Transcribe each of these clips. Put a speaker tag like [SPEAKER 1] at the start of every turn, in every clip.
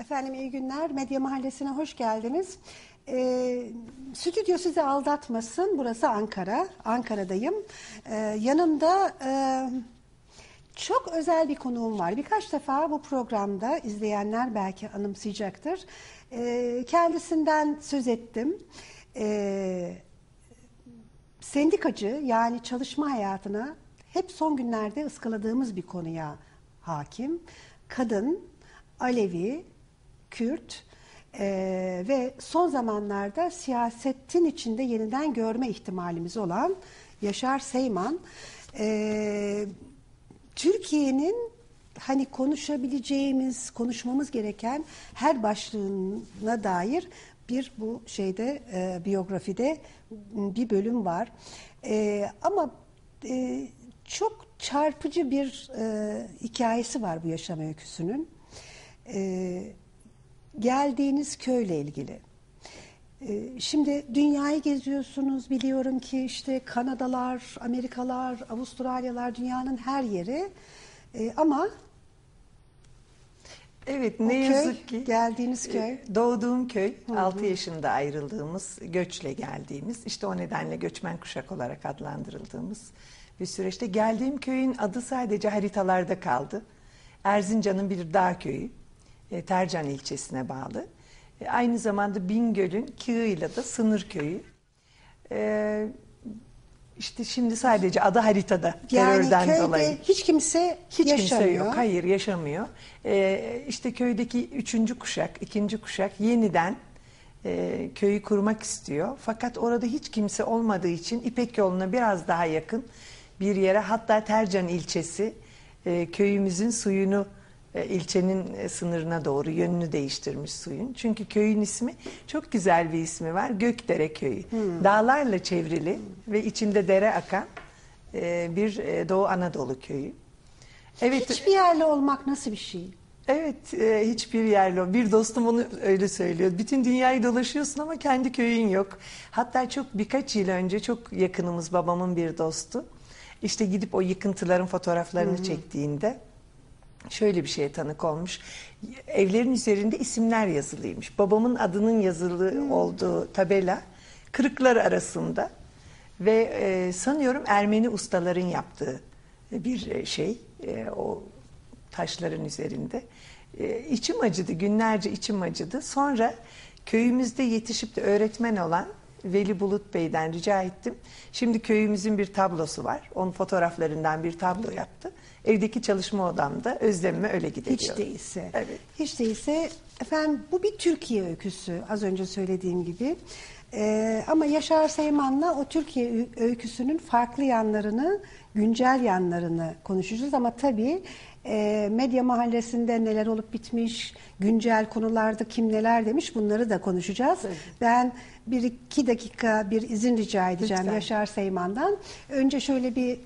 [SPEAKER 1] Efendim iyi günler. Medya Mahallesi'ne hoş geldiniz. Stüdyo sizi aldatmasın. Burası Ankara. Ankara'dayım. Yanımda çok özel bir konuğum var. Birkaç defa bu programda izleyenler belki anımsayacaktır. Kendisinden söz ettim. Sendikacı, yani çalışma hayatına hep son günlerde ıskaladığımız bir konuya hakim. Kadın, Alevi, Kürt ve son zamanlarda siyasetin içinde yeniden görme ihtimalimiz olan Yaşar Seyman. Türkiye'nin hani konuşabileceğimiz, konuşmamız gereken her başlığına dair bir bu şeyde biyografide bir bölüm var. Ama çok çarpıcı bir hikayesi var bu yaşam öyküsünün. Geldiğiniz köyle ilgili. Şimdi dünyayı geziyorsunuz, biliyorum ki işte Kanadalar, Amerikalar, Avustralyalar, dünyanın her yeri. Ama
[SPEAKER 2] evet, ne yazık ki
[SPEAKER 1] geldiğiniz köy,
[SPEAKER 2] doğduğum köy, 6 yaşında ayrıldığımız, göçle geldiğimiz, işte o nedenle göçmen kuşak olarak adlandırıldığımız bir süreçte geldiğim köyün adı sadece haritalarda kaldı. Erzincan'ın bir dağ köyü, Tercan ilçesine bağlı. Aynı zamanda Bingöl'ün Kığı'yla da sınır köyü. İşte şimdi sadece adı haritada, terörden
[SPEAKER 1] yani köyde
[SPEAKER 2] dolayı.
[SPEAKER 1] hiç kimse yaşamıyor.
[SPEAKER 2] Yok, hayır yaşamıyor. İşte köydeki 3. kuşak, 2. kuşak yeniden köyü kurmak istiyor. Fakat orada hiç kimse olmadığı için İpek Yolu'na biraz daha yakın bir yere, hatta Tercan ilçesi köyümüzün suyunu ilçenin sınırına doğru yönünü değiştirmiş suyun. Çünkü köyün ismi, çok güzel bir ismi var, Gökdere Köyü. Dağlarla çevrili ve içinde dere akan bir Doğu Anadolu köyü. Evet.
[SPEAKER 1] Hiçbir yerli olmak nasıl bir şey?
[SPEAKER 2] Evet, hiçbir yerli. Bir dostum onu öyle söylüyor. Bütün dünyayı dolaşıyorsun ama kendi köyün yok. Hatta birkaç yıl önce çok yakınımız, babamın bir dostu, İşte gidip o yıkıntıların fotoğraflarını çektiğinde şöyle bir şeye tanık olmuş. Evlerin üzerinde isimler yazılıymış. Babamın adının yazılı olduğu tabela kırıklar arasında ve sanıyorum Ermeni ustaların yaptığı bir şey, o taşların üzerinde. İçim acıdı, günlerce içim acıdı. Sonra köyümüzde yetişip de öğretmen olan Veli Bulut Bey'den rica ettim. Şimdi köyümüzün bir tablosu var. Onun fotoğraflarından bir tablo yaptı. Evdeki çalışma odamda özlemime öyle gideriyor.
[SPEAKER 1] Hiç değilse.
[SPEAKER 2] Evet.
[SPEAKER 1] Hiç değilse efendim, bu bir Türkiye öyküsü, az önce söylediğim gibi. Ama Yaşar Seyman'la o Türkiye öyküsünün farklı yanlarını, güncel yanlarını konuşacağız. Ama tabii Medya Mahallesi'nde neler olup bitmiş, güncel konularda kim neler demiş, bunları da konuşacağız.
[SPEAKER 2] Tabii.
[SPEAKER 1] Ben 1-2 dakika bir izin rica edeceğim
[SPEAKER 2] Lütfen.
[SPEAKER 1] Yaşar Seyman'dan. Önce şöyle bir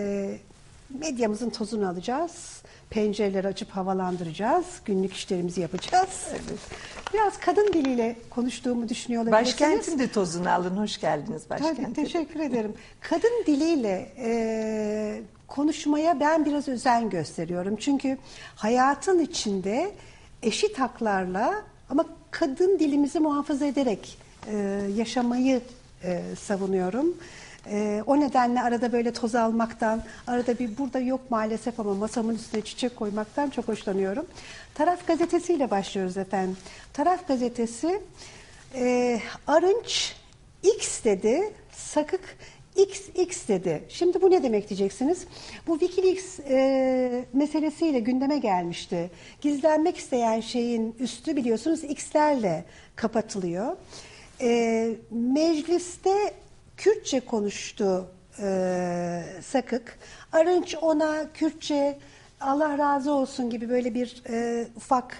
[SPEAKER 1] medyamızın tozunu alacağız. Pencereleri açıp havalandıracağız. Günlük işlerimizi yapacağız.
[SPEAKER 2] Evet.
[SPEAKER 1] Biraz kadın diliyle konuştuğumu düşünüyor olabilirsiniz.
[SPEAKER 2] Başkentin de tozunu alın. Hoş geldiniz başkente.
[SPEAKER 1] Tabii, teşekkür ederim. Kadın diliyle konuşmaya ben biraz özen gösteriyorum. Çünkü hayatın içinde eşit haklarla ama kadın dilimizi muhafaza ederek yaşamayı savunuyorum. O nedenle arada böyle toz almaktan, arada bir burada yok maalesef ama masamın üstüne çiçek koymaktan çok hoşlanıyorum. Taraf gazetesiyle başlıyoruz efendim. Taraf gazetesi Arınç X dedi, Sakık XX dedi. Şimdi bu ne demek diyeceksiniz? Bu Wikileaks meselesiyle gündeme gelmişti. Gizlenmek isteyen şeyin üstü biliyorsunuz X'lerle kapatılıyor. Mecliste Kürtçe konuştu Sakık. Arınç ona Kürtçe Allah razı olsun gibi böyle bir ufak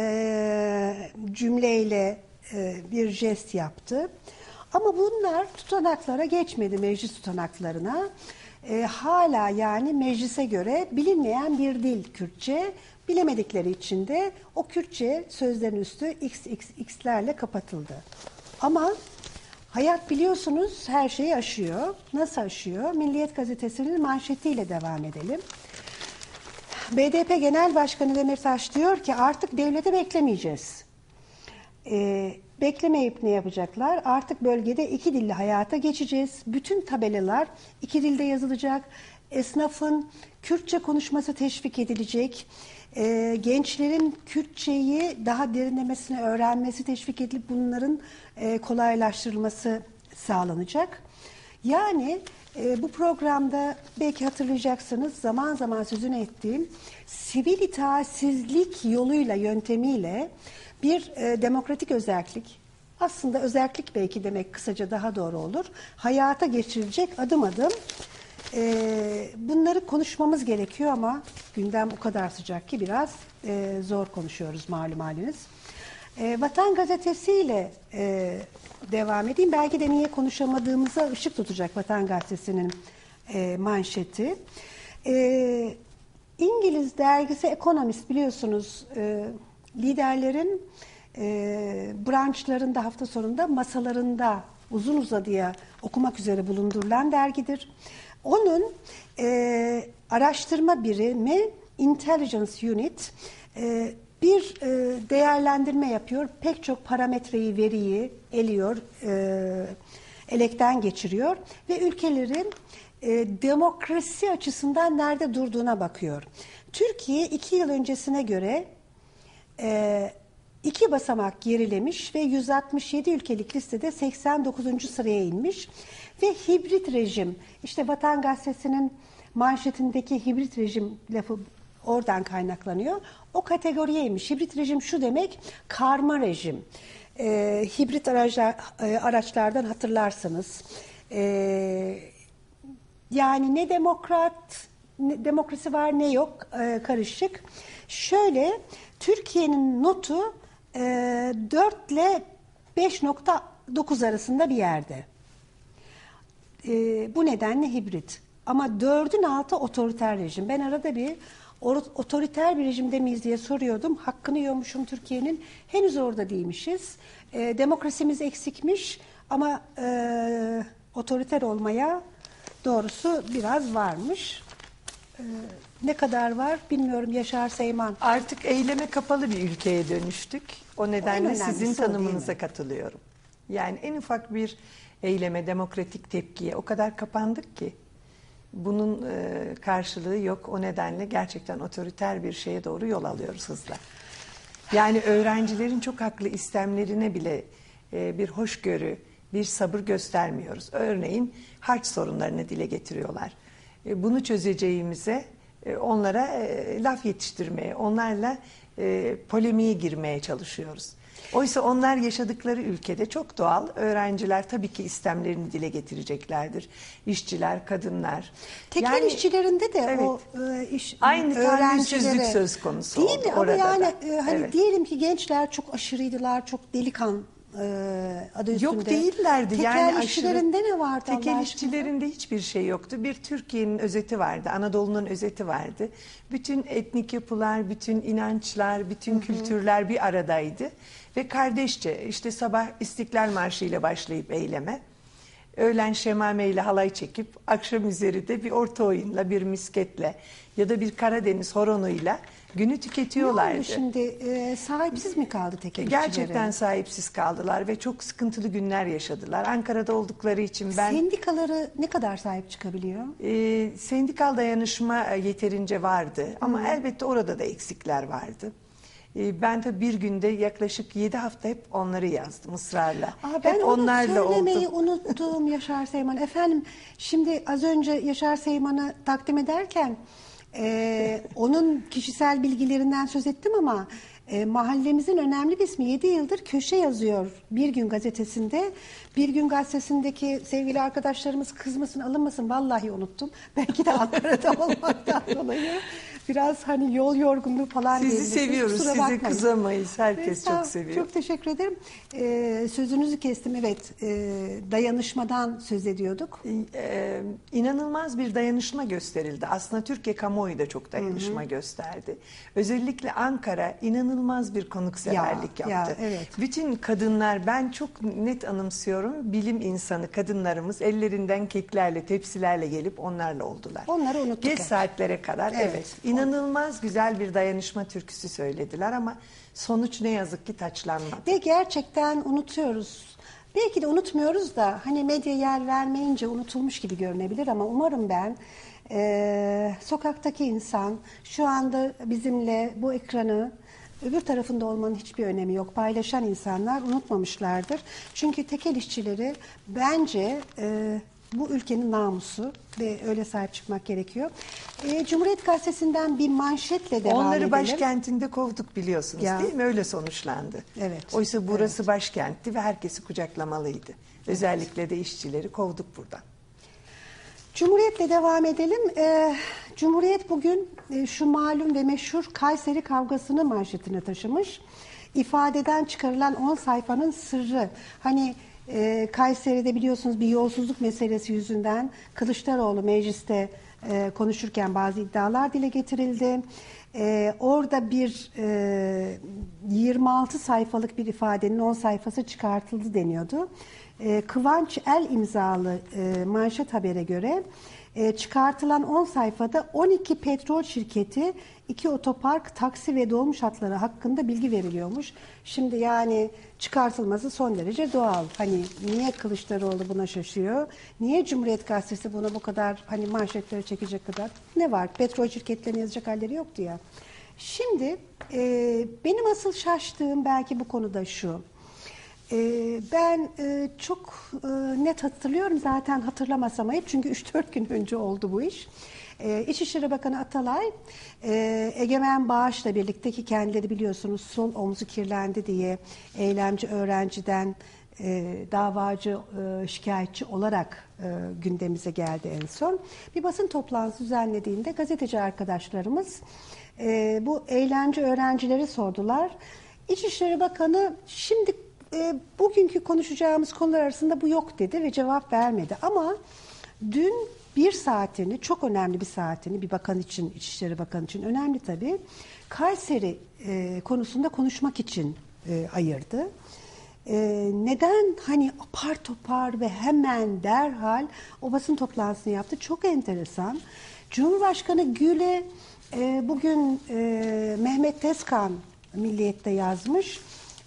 [SPEAKER 1] cümleyle bir jest yaptı. Ama bunlar tutanaklara geçmedi, meclis tutanaklarına. Hala yani meclise göre bilinmeyen bir dil Kürtçe. Bilemedikleri için de o Kürtçe sözlerin üstü XXX'lerle kapatıldı. Ama hayat biliyorsunuz her şeyi aşıyor. Nasıl aşıyor? Milliyet Gazetesi'nin manşetiyle devam edelim. BDP Genel Başkanı Demirtaş diyor ki artık devlete beklemeyeceğiz. Beklemeyip ne yapacaklar? Artık bölgede iki dilli hayata geçeceğiz. Bütün tabelalar iki dilde yazılacak. Esnafın Kürtçe konuşması teşvik edilecek. Gençlerin Kürtçeyi daha derinlemesine öğrenmesi teşvik edilip bunların kolaylaştırılması sağlanacak. Yani bu programda belki hatırlayacaksınız zaman zaman sözünü ettiğim sivil itaatsizlik yoluyla, yöntemiyle bir demokratik özerklik, aslında özerklik belki demek kısaca daha doğru olur, hayata geçirilecek adım adım. Bunları konuşmamız gerekiyor ama gündem o kadar sıcak ki biraz zor konuşuyoruz malum haliniz. Vatan Gazetesi ile devam edeyim. Belki de niye konuşamadığımıza ışık tutacak Vatan Gazetesi'nin manşeti. İngiliz dergisi Economist biliyorsunuz liderlerin branşlarında hafta sonunda masalarında uzun uzadıya okumak üzere bulundurulan dergidir. Onun araştırma birimi Intelligence Unit bir değerlendirme yapıyor. Pek çok parametreyi, veriyi eliyor, elekten geçiriyor ve ülkelerin demokrasi açısından nerede durduğuna bakıyor. Türkiye 2 yıl öncesine göre 2 basamak gerilemiş ve 167 ülkelik listede 89. sıraya inmiş ve hibrit rejim, işte Vatan Gazetesi'nin manşetindeki hibrit rejim lafı oradan kaynaklanıyor. O kategoriye inmiş. Hibrit rejim şu demek, karma rejim. Hibrit araçlardan hatırlarsınız. Yani ne demokrasi var ne yok, karışık. Şöyle, Türkiye'nin notu 4 ile 5.9 arasında bir yerde. Bu nedenle hibrit. Ama 4'ün altı otoriter rejim. Ben arada bir otoriter bir rejimde miyiz diye soruyordum. Hakkını yiyormuşum Türkiye'nin. Henüz orada değilmişiz. Demokrasimiz eksikmiş ama otoriter olmaya doğrusu biraz varmış. Ne kadar var bilmiyorum Yaşar Seyman.
[SPEAKER 2] Artık eyleme kapalı bir ülkeye dönüştük. O nedenle sizin tanımınıza katılıyorum. Yani en ufak bir eyleme, demokratik tepkiye o kadar kapandık ki bunun karşılığı yok. O nedenle gerçekten otoriter bir şeye doğru yol alıyoruz hızla. Yani öğrencilerin çok haklı istemlerine bile bir hoşgörü, bir sabır göstermiyoruz. Örneğin harç sorunlarını dile getiriyorlar. Bunu çözeceğimize onlara laf yetiştirmeye, onlarla polemiğe girmeye çalışıyoruz. Oysa onlar yaşadıkları ülkede çok doğal. Öğrenciler tabii ki istemlerini dile getireceklerdir. İşçiler, kadınlar.
[SPEAKER 1] Tekel işçilerinde de
[SPEAKER 2] evet,
[SPEAKER 1] o iş
[SPEAKER 2] aynı tahammülsüzlük söz konusu
[SPEAKER 1] değil
[SPEAKER 2] oldu
[SPEAKER 1] mi? Ama
[SPEAKER 2] orada
[SPEAKER 1] yani
[SPEAKER 2] da.
[SPEAKER 1] hani
[SPEAKER 2] Evet.
[SPEAKER 1] diyelim ki gençler çok aşırıydılar, çok delikan adı üstünde.
[SPEAKER 2] Yok değillerdi.
[SPEAKER 1] Tekel
[SPEAKER 2] yani
[SPEAKER 1] işçilerinde ne vardı Allah
[SPEAKER 2] Tekel
[SPEAKER 1] aşkına?
[SPEAKER 2] işçilerinde hiçbir şey yoktu. Bir Türkiye'nin özeti vardı. Anadolu'nun özeti vardı. Bütün etnik yapılar, bütün inançlar, bütün kültürler bir aradaydı. Ve kardeşçe işte sabah İstiklal Marşı ile başlayıp eyleme. Öğlen şemame ile halay çekip akşam üzeri de bir orta oyunla, bir misketle ya da bir Karadeniz horonuyla günü tüketiyorlardı.
[SPEAKER 1] Ne oldu şimdi? Sahipsiz mi kaldı tekel işçileri?
[SPEAKER 2] Gerçekten sahipsiz kaldılar ve çok sıkıntılı günler yaşadılar. Ankara'da oldukları için ben...
[SPEAKER 1] Sendikaları ne kadar sahip çıkabiliyor?
[SPEAKER 2] Sendikal dayanışma yeterince vardı ama elbette orada da eksikler vardı. Ben de bir günde yaklaşık 7 hafta hep onları yazdım ısrarla.
[SPEAKER 1] Ben
[SPEAKER 2] hep
[SPEAKER 1] onu
[SPEAKER 2] onlarla
[SPEAKER 1] söylemeyi
[SPEAKER 2] oldum.
[SPEAKER 1] unuttum Yaşar Seyman. Efendim şimdi az önce Yaşar Seyman'ı takdim ederken onun kişisel bilgilerinden söz ettim ama mahallemizin önemli bir ismi 7 yıldır köşe yazıyor Bir Gün gazetesinde. Bir Gün gazetesindeki sevgili arkadaşlarımız kızmasın alınmasın vallahi unuttum. Belki de Ankara'da olmaktan dolayı biraz hani yol yorgunluğu falan
[SPEAKER 2] Sizi
[SPEAKER 1] diyebilirsiniz.
[SPEAKER 2] seviyoruz,
[SPEAKER 1] Kusura
[SPEAKER 2] size
[SPEAKER 1] bakmayın.
[SPEAKER 2] kızamayız. Herkes çok seviyor.
[SPEAKER 1] Çok teşekkür ederim. Sözünüzü kestim. Evet, dayanışmadan söz ediyorduk.
[SPEAKER 2] İnanılmaz bir dayanışma gösterildi. Aslında Türkiye kamuoyu da çok dayanışma gösterdi. Özellikle Ankara inanılmaz inanılmaz bir konukseverlik yaptı.
[SPEAKER 1] evet.
[SPEAKER 2] Bütün kadınlar, ben çok net anımsıyorum, bilim insanı kadınlarımız ellerinden keklerle, tepsilerle gelip onlarla oldular.
[SPEAKER 1] Onları unuttuk
[SPEAKER 2] Geç
[SPEAKER 1] hep.
[SPEAKER 2] saatlere kadar
[SPEAKER 1] Evet.
[SPEAKER 2] inanılmaz güzel bir dayanışma türküsü söylediler ama sonuç ne yazık ki taçlanmadı.
[SPEAKER 1] Ve gerçekten unutuyoruz. Belki de unutmuyoruz da hani medya yer vermeyince unutulmuş gibi görünebilir ama umarım ben sokaktaki insan şu anda bizimle bu ekranı öbür tarafında olmanın hiçbir önemi yok. Paylaşan insanlar unutmamışlardır. Çünkü tekel işçileri bence bu ülkenin namusu ve öyle sahip çıkmak gerekiyor. Cumhuriyet Gazetesi'nden bir manşetle devam
[SPEAKER 2] Onları
[SPEAKER 1] edelim.
[SPEAKER 2] başkentinde kovduk biliyorsunuz
[SPEAKER 1] Ya.
[SPEAKER 2] değil mi? Öyle sonuçlandı.
[SPEAKER 1] Evet.
[SPEAKER 2] Oysa burası başkentti ve herkesi kucaklamalıydı. Özellikle de işçileri kovduk buradan.
[SPEAKER 1] Cumhuriyet'le devam edelim. Cumhuriyet bugün şu malum ve meşhur Kayseri kavgasını manşetine taşımış. İfadeden çıkarılan 10 sayfanın sırrı. Hani Kayseri'de biliyorsunuz bir yolsuzluk meselesi yüzünden Kılıçdaroğlu mecliste konuşurken bazı iddialar dile getirildi. Orada bir 26 sayfalık bir ifadenin 10 sayfası çıkartıldı deniyordu. Kıvanç El imzalı manşet habere göre çıkartılan 10 sayfada 12 petrol şirketi, 2 otopark, taksi ve dolmuş hatları hakkında bilgi veriliyormuş. Şimdi yani çıkartılması son derece doğal. Hani niye Kılıçdaroğlu buna şaşıyor? Niye Cumhuriyet Gazetesi buna bu kadar hani manşetleri çekecek kadar? Ne var? Petrol şirketlerine yazacak halleri yoktu ya. Şimdi benim asıl şaştığım belki bu konuda şu. Ben çok net hatırlıyorum, zaten hatırlamasam ayıp çünkü 3-4 gün önce oldu bu iş. İçişleri Bakanı Atalay, Egemen Bağış'la birlikte, ki kendileri biliyorsunuz sol omzu kirlendi diye eylemci öğrenciden davacı, şikayetçi olarak gündemimize geldi en son. Bir basın toplantısı düzenlediğinde gazeteci arkadaşlarımız bu eylemci öğrencileri sordular. İçişleri Bakanı şimdi bugünkü konuşacağımız konular arasında bu yok dedi ve cevap vermedi. Ama dün bir saatini, çok önemli bir saatini, bir bakan için, İçişleri Bakanı için önemli tabii, Kayseri konusunda konuşmak için ayırdı. Neden hani apar topar ve hemen derhal o basın toplantısını yaptı? Çok enteresan. Cumhurbaşkanı Gül'e bugün Mehmet Tezkan Milliyet'te yazmış.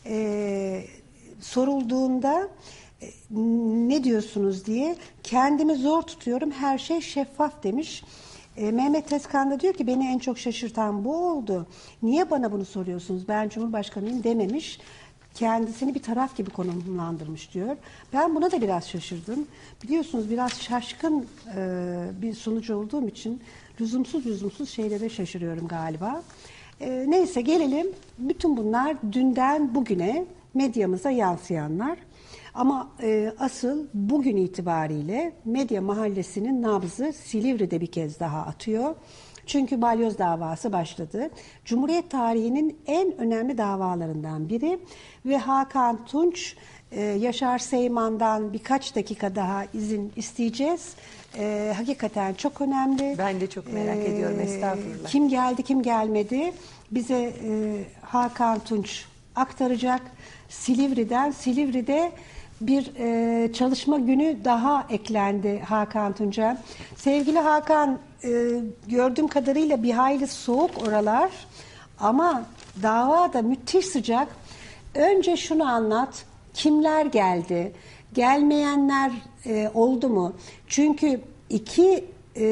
[SPEAKER 1] Sorulduğunda ne diyorsunuz diye, kendimi zor tutuyorum, her şey şeffaf demiş. Mehmet Tezkan da diyor ki beni en çok şaşırtan bu oldu. Niye bana bunu soruyorsunuz? Ben Cumhurbaşkanıyım dememiş. Kendisini bir taraf gibi konumlandırmış diyor. Ben buna da biraz şaşırdım. Biliyorsunuz biraz şaşkın bir sunucu olduğum için lüzumsuz şeylere şaşırıyorum galiba. Neyse gelelim. Bütün bunlar dünden bugüne medyamıza yansıyanlar. Ama asıl bugün itibariyle medya mahallesinin nabzı Silivri'de bir kez daha atıyor. Çünkü balyoz davası başladı. Cumhuriyet tarihinin en önemli davalarından biri ve Hakan Tunç, Yaşar Seyman'dan birkaç dakika daha izin isteyeceğiz. Hakikaten çok önemli.
[SPEAKER 2] Ben de çok merak ediyorum, estağfurullah.
[SPEAKER 1] Kim geldi, kim gelmedi bize Hakan Tunç aktaracak. Silivri'de bir çalışma günü daha eklendi Hakan Tunç'a. Sevgili Hakan, gördüğüm kadarıyla bir hayli soğuk oralar ama dava da müthiş sıcak. Önce şunu anlat, kimler geldi, gelmeyenler oldu mu? Çünkü iki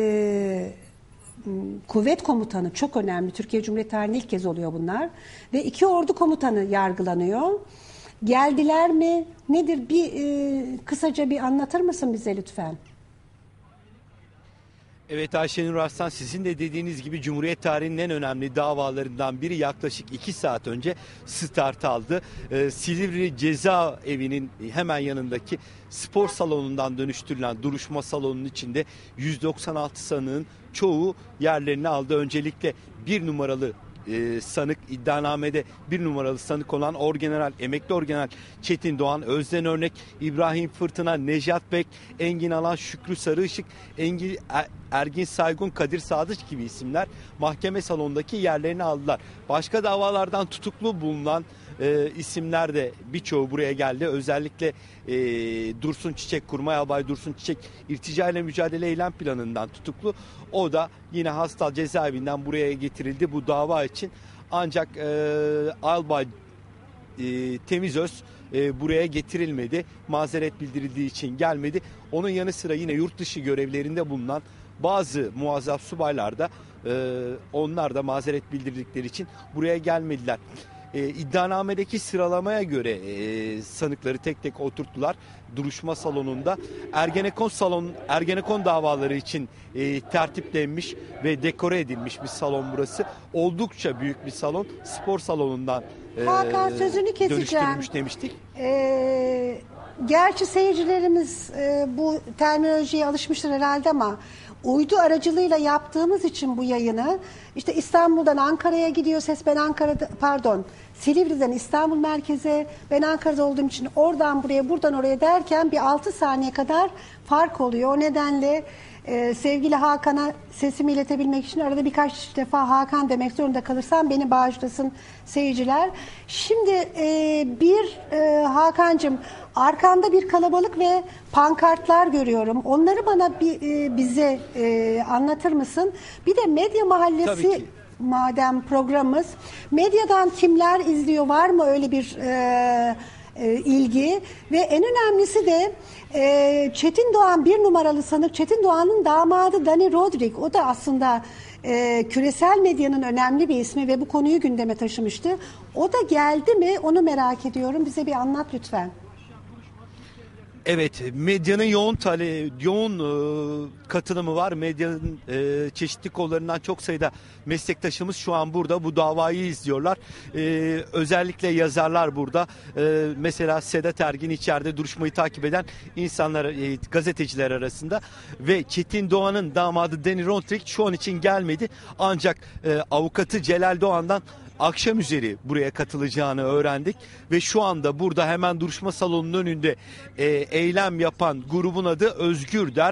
[SPEAKER 1] kuvvet komutanı çok önemli, Türkiye Cumhuriyeti tarihinde ilk kez oluyor bunlar ve 2 ordu komutanı yargılanıyor. Geldiler mi? Nedir? Kısaca bir anlatır mısın bize lütfen?
[SPEAKER 3] Evet Ayşenur Arslan, sizin de dediğiniz gibi Cumhuriyet tarihinin en önemli davalarından biri yaklaşık 2 saat önce start aldı. Silivri Cezaevi'nin hemen yanındaki spor salonundan dönüştürülen duruşma salonunun içinde 196 sanığın çoğu yerlerini aldı. Öncelikle 1 numaralı sanık, iddianamede bir numaralı sanık olan Orgeneral, emekli Orgeneral Çetin Doğan, Özden Örnek, İbrahim Fırtına, Nejat Bek, Engin Alan, Şükrü Sarıışık, Ergin Saygun, Kadir Sadıç gibi isimler mahkeme salonundaki yerlerini aldılar. Başka davalardan tutuklu bulunan isimler de birçoğu buraya geldi. Özellikle Dursun Çiçek, Kurmay Albay Dursun Çiçek irtica ile mücadele eylem planından tutuklu. O da yine Hastal cezaevinden buraya getirildi bu dava için. Ancak Albay Temizöz buraya getirilmedi. Mazeret bildirildiği için gelmedi. Onun yanı sıra yine yurt dışı görevlerinde bulunan bazı muazzaf subaylar da onlar da mazeret bildirdikleri için buraya gelmediler. İddianamedeki sıralamaya göre sanıkları tek tek oturttular duruşma salonunda. Ergenekon davaları için tertiplenmiş ve dekore edilmiş bir salon burası. Oldukça büyük bir salon. Spor salonundan
[SPEAKER 1] Hakan, sözünü keseceğim.
[SPEAKER 3] dönüştürülmüş demiştik.
[SPEAKER 1] Gerçi seyircilerimiz bu terminolojiye alışmıştır herhalde ama uydu aracılığıyla yaptığımız için bu yayını, işte İstanbul'dan Ankara'ya gidiyor ses, ben Ankara'da, pardon, Silivri'den İstanbul merkeze, ben Ankara'da olduğum için oradan buraya, buradan oraya derken bir 6 saniye kadar fark oluyor. O nedenle sevgili Hakan'a sesimi iletebilmek için arada birkaç defa Hakan demek zorunda kalırsam beni bağışlasın seyirciler. Şimdi Hakan'cığım, arkanda bir kalabalık ve pankartlar görüyorum. Onları bana bize anlatır mısın? Bir de Medya Mahallesi madem programımız, medyadan kimler izliyor, var mı öyle bir ilgi? Ve en önemlisi de Çetin Doğan, bir numaralı sanık Çetin Doğan'ın damadı Dani Rodrik, o da aslında küresel medyanın önemli bir ismi ve bu konuyu gündeme taşımıştı. O da geldi mi, onu merak ediyorum, bize bir anlat lütfen.
[SPEAKER 3] Evet, medyanın yoğun katılımı var. Medyanın çeşitli kollarından çok sayıda meslektaşımız şu an burada bu davayı izliyorlar. Özellikle yazarlar burada. Mesela Sedat Ergin içeride duruşmayı takip eden insanlar, gazeteciler arasında. Ve Çetin Doğan'ın damadı Dani Rodrik şu an için gelmedi. Ancak avukatı Celal Doğan'dan akşam üzeri buraya katılacağını öğrendik ve şu anda burada hemen duruşma salonunun önünde eylem yapan grubun adı Özgür Der.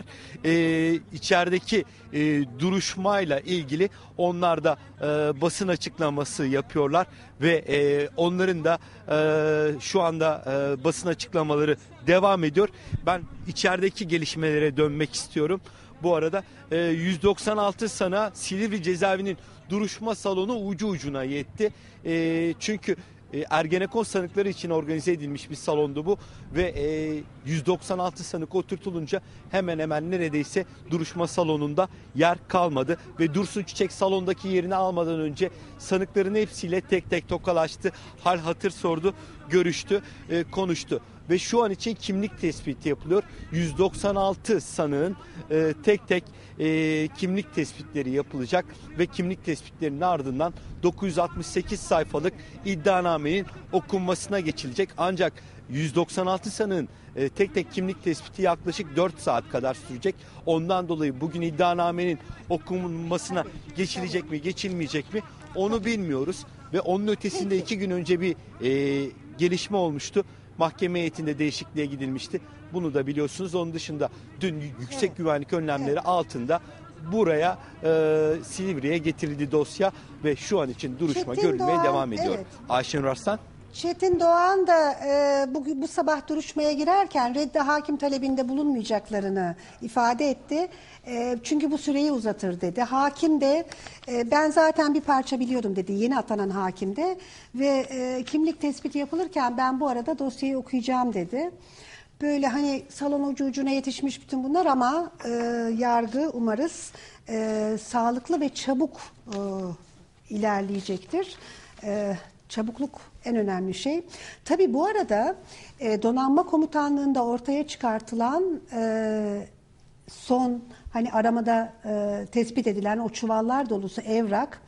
[SPEAKER 3] İçerideki duruşmayla ilgili onlar da basın açıklaması yapıyorlar ve onların da şu anda basın açıklamaları devam ediyor. Ben içerideki gelişmelere dönmek istiyorum. Bu arada 196 sanığa Silivri cezaevinin duruşma salonu ucu ucuna yetti. Çünkü Ergenekon sanıkları için organize edilmiş bir salondu bu ve 196 sanık oturtulunca hemen hemen neredeyse duruşma salonunda yer kalmadı ve Dursun Çiçek salondaki yerini almadan önce sanıkların hepsiyle tek tek tokalaştı, hal hatır sordu, görüştü, konuştu. Ve şu an için kimlik tespiti yapılıyor. 196 sanığın tek tek kimlik tespitleri yapılacak ve kimlik tespitlerinin ardından 968 sayfalık iddianamenin okunmasına geçilecek. Ancak 196 sanığın tek tek kimlik tespiti yaklaşık 4 saat kadar sürecek. Ondan dolayı bugün iddianamenin okunmasına geçilecek mi, geçilmeyecek mi onu bilmiyoruz. Ve onun ötesinde 2 gün önce bir gelişme olmuştu. Mahkeme heyetinde değişikliğe gidilmişti. Bunu da biliyorsunuz. Onun dışında dün yüksek güvenlik önlemleri altında buraya Silivri'ye getirildi dosya ve şu an için duruşma görülmeye devam ediyor. Evet. Ayşenur Arslan.
[SPEAKER 1] Çetin Doğan da bu sabah duruşmaya girerken reddi hakim talebinde bulunmayacaklarını ifade etti. Çünkü bu süreyi uzatır dedi. Hakim de ben zaten bir parça biliyordum dedi, yeni atanan hakim de, ve kimlik tespiti yapılırken ben bu arada dosyayı okuyacağım dedi. Böyle hani salon ucu ucuna yetişmiş bütün bunlar ama yargı umarız sağlıklı ve çabuk ilerleyecektir. Çabukluk en önemli şey. Tabii bu arada donanma komutanlığında ortaya çıkartılan son hani aramada tespit edilen o çuvallar dolusu evrak,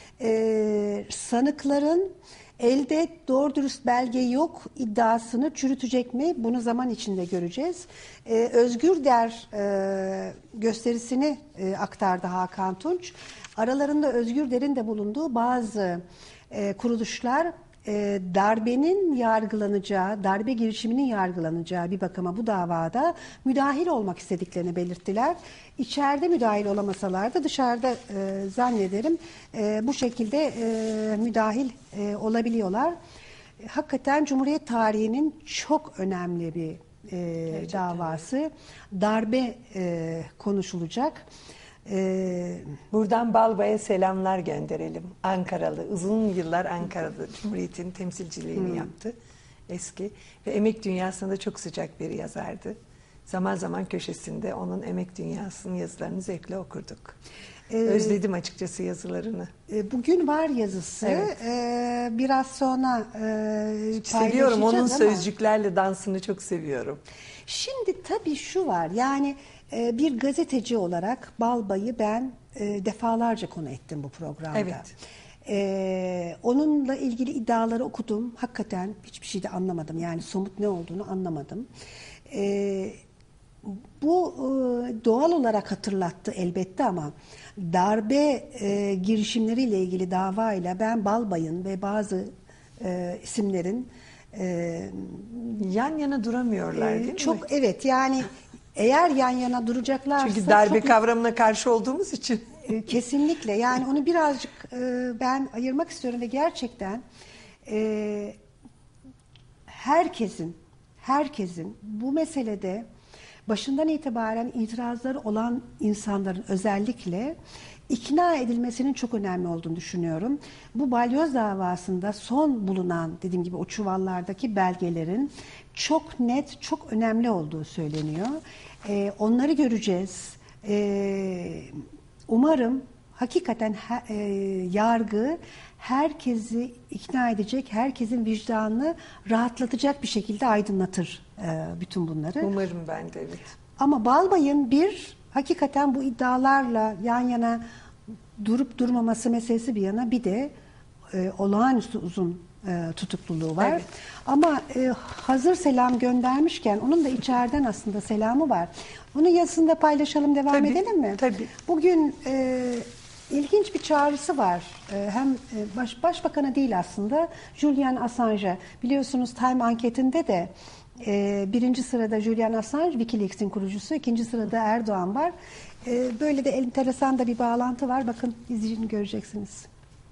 [SPEAKER 1] sanıkların elde doğru dürüst belge yok iddiasını çürütecek mi? Bunu zaman içinde göreceğiz. Özgür Der gösterisini aktardı Hakan Tunç. Aralarında Özgür Der'in de bulunduğu bazı kuruluşlar darbenin yargılanacağı, darbe girişiminin yargılanacağı bir bakıma bu davada müdahil olmak istediklerini belirttiler. İçeride müdahil olamasalar da dışarıda zannederim bu şekilde müdahil olabiliyorlar. Hakikaten Cumhuriyet tarihinin çok önemli bir davası. Darbe konuşulacak.
[SPEAKER 2] Buradan Balbay'a selamlar gönderelim. Ankaralı, uzun yıllar Ankara'da Cumhuriyet'in temsilciliğini yaptı eski. Ve emek dünyasında çok sıcak bir yazardı. Zaman zaman köşesinde onun emek dünyasının yazılarını zevkle okurduk. Özledim açıkçası yazılarını.
[SPEAKER 1] Bugün var yazısı.
[SPEAKER 2] Evet.
[SPEAKER 1] Biraz sonra paylaşacağız
[SPEAKER 2] Seviyorum, onun
[SPEAKER 1] ama
[SPEAKER 2] sözcüklerle dansını çok seviyorum.
[SPEAKER 1] şimdi tabii şu var, yani bir gazeteci olarak Balbay'ı ben defalarca konu ettim bu programda.
[SPEAKER 2] Evet.
[SPEAKER 1] Onunla ilgili iddiaları okudum. Hakikaten hiçbir şey de anlamadım. Yani somut ne olduğunu anlamadım. Bu doğal olarak hatırlattı elbette ama darbe girişimleriyle ilgili davayla ben Balbay'ın ve bazı isimlerin
[SPEAKER 2] Yan yana duramıyorlar değil mi?
[SPEAKER 1] çok, evet, yani eğer yan yana duracaklarsa
[SPEAKER 2] Çünkü darbe
[SPEAKER 1] çok
[SPEAKER 2] kavramına karşı olduğumuz için.
[SPEAKER 1] kesinlikle, yani onu birazcık ben ayırmak istiyorum ve gerçekten herkesin bu meselede başından itibaren itirazları olan insanların özellikle ikna edilmesinin çok önemli olduğunu düşünüyorum. Bu balyoz davasında son bulunan, dediğim gibi, o çuvallardaki belgelerin çok net, çok önemli olduğu söyleniyor. Onları göreceğiz. Umarım hakikaten yargı herkesi ikna edecek, herkesin vicdanını rahatlatacak bir şekilde aydınlatır bütün bunları.
[SPEAKER 2] Umarım ben de, evet.
[SPEAKER 1] Ama Balbay'ın hakikaten bu iddialarla yan yana durup durmaması meselesi bir yana, bir de olağanüstü uzun tutukluluğu var.
[SPEAKER 2] Evet.
[SPEAKER 1] Ama hazır selam göndermişken onun da içeriden aslında selamı var. Onu yazısında paylaşalım, devam
[SPEAKER 2] Tabii,
[SPEAKER 1] edelim mi?
[SPEAKER 2] tabii.
[SPEAKER 1] Bugün ilginç bir çağrısı var. Hem başbakana değil aslında, Julian Assange'a. Biliyorsunuz Time anketinde de birinci sırada Julian Assange, WikiLeaks'in kurucusu. İkinci sırada Erdoğan var. Böyle de enteresan da bir bağlantı var. Bakın, izleyini göreceksiniz.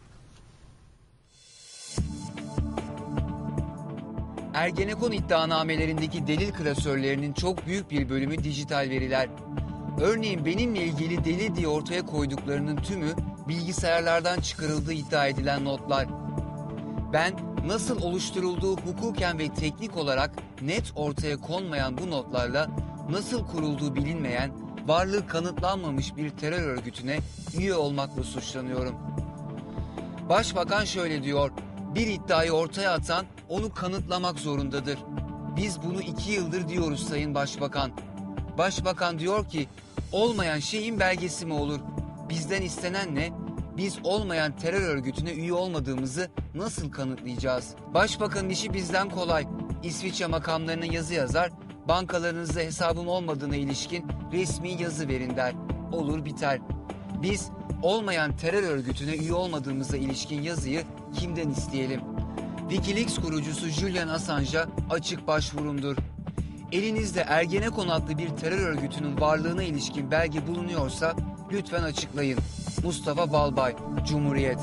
[SPEAKER 4] Ergenekon iddianamelerindeki delil klasörlerinin çok büyük bir bölümü dijital veriler. Örneğin benimle ilgili delil diye ortaya koyduklarının tümü bilgisayarlardan çıkarıldığı iddia edilen notlar. Ben nasıl oluşturulduğu hukuken ve teknik olarak net ortaya konmayan bu notlarla nasıl kurulduğu bilinmeyen, varlığı kanıtlanmamış bir terör örgütüne üye olmakla suçlanıyorum. Başbakan şöyle diyor: bir iddiayı ortaya atan onu kanıtlamak zorundadır. Biz bunu 2 yıldır diyoruz Sayın Başbakan. Başbakan diyor ki olmayan şeyin belgesi mi olur? Bizden istenen ne? Biz olmayan terör örgütüne üye olmadığımızı nasıl kanıtlayacağız? Başbakanın işi bizden kolay. İsviçre makamlarına yazı yazar, bankalarınızda hesabım olmadığına ilişkin resmi yazı verin der. Olur biter. Biz olmayan terör örgütüne üye olmadığımıza ilişkin yazıyı kimden isteyelim? WikiLeaks kurucusu Julian Assange'a açık başvurumdur. Elinizde Ergenekon adlı bir terör örgütünün varlığına ilişkin belge bulunuyorsa lütfen açıklayın. Mustafa Balbay, Cumhuriyet.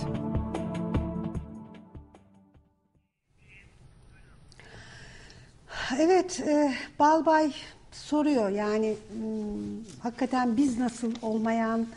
[SPEAKER 1] Evet, Balbay soruyor, yani hakikaten biz nasıl olmayan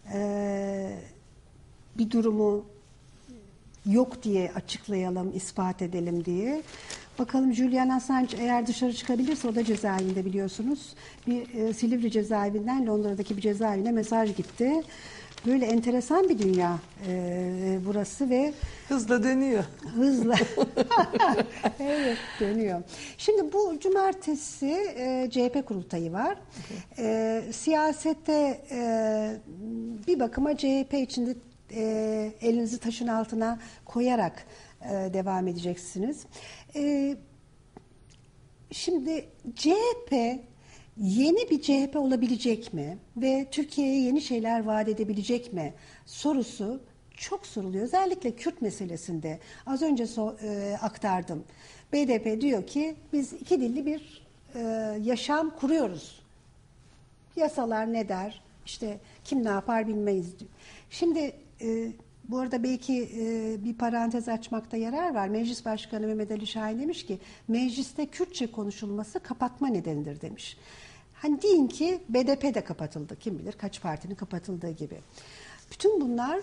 [SPEAKER 1] bir durumu yok diye açıklayalım, ispat edelim diye. Bakalım, Julian Assange eğer dışarı çıkabilirse, o da cezaevinde biliyorsunuz. Bir Silivri cezaevinden Londra'daki bir cezaevine mesaj gitti. Böyle enteresan bir dünya burası ve
[SPEAKER 2] Hızla dönüyor.
[SPEAKER 1] hızla evet, dönüyor. Şimdi bu cumartesi CHP kurultayı var. Siyasette bir bakıma CHP içinde elinizi taşın altına koyarak devam edeceksiniz. Şimdi CHP yeni bir CHP olabilecek mi ve Türkiye'ye yeni şeyler vaat edebilecek mi sorusu çok soruluyor. Özellikle Kürt meselesinde az önce aktardım. BDP diyor ki biz iki dilli bir yaşam kuruyoruz. Yasalar ne der? İşte kim ne yapar bilmeyiz diyor. Şimdi bu arada belki bir parantez açmakta yarar var. Meclis Başkanı Mehmet Ali Şahin demiş ki mecliste Kürtçe konuşulması kapatma nedenidir demiş. Hani deyin ki BDP de kapatıldı. Kim bilir kaç partinin kapatıldığı gibi. Bütün bunlar